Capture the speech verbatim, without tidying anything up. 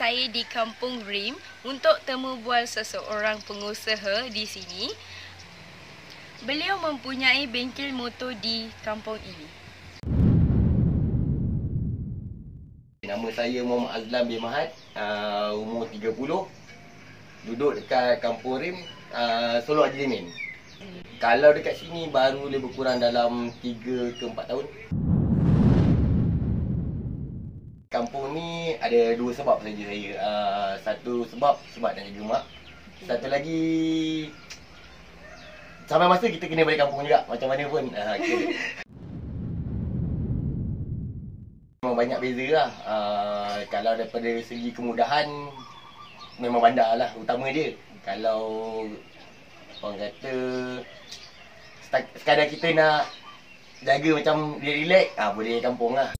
saya di Kampung Rim untuk temu bual seseorang pengusaha di sini. Beliau mempunyai bengkel motor di kampung ini. Nama saya Muhammad Azlan bin Mahat, uh, umur tiga puluh, duduk dekat Kampung Rim, uh, Solo Haji Lemin. Hmm. Kalau dekat sini baru lebih kurang dalam tiga ke empat tahun. Kampung ni ada dua sebab saja saya. Uh, satu sebab sebab nak jaga mak. Satu lagi, sampai masa kita kena balik kampung juga, macam mana pun. Uh, Memang banyak beza lah. Uh, kalau daripada segi kemudahan, memang bandar lah utama dia. Kalau orang kata sekadar kita nak jaga macam dia relax, ah, boleh kampung lah.